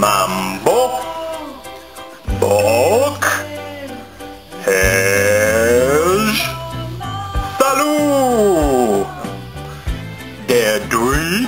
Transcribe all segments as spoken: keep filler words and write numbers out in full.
Mambo, Bok, Hej, Salut, Deirdre,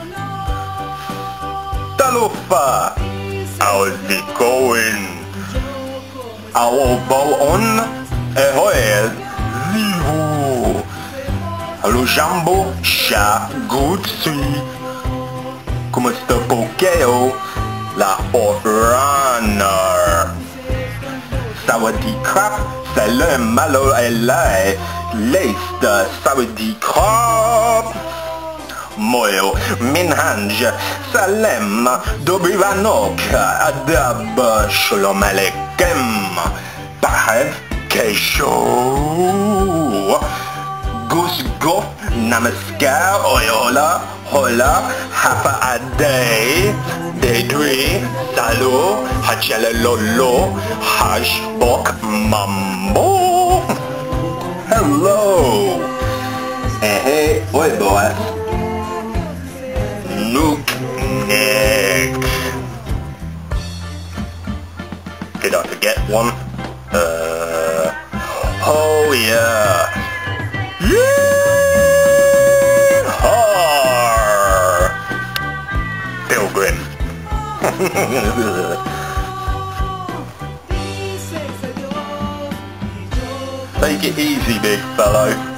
Talofa. How's it going? How on? Ahoy, Zero. Hallo Jambo, Sha, Gutsi. Come sta Pokeo? La Forerunner. Sawadee Crap, Salam Malo Elai, Leicester, Sawadee Crap. Moyo, Minhanj, Salem, Dobrivanok, Adab, Shalom Aleichem, Pahev, Kesho, Gus Gof, Namaskar, Oyola, Hola, Hafa Adey, Dedri, Salo, Hachalelolo, Hashbok, Mambo. Hello. Hey, hey, oi boy. Nuke Nick. Did I forget one? Uh, oh yeah. Yeehaw! Pilgrim. Take it easy, big fellow.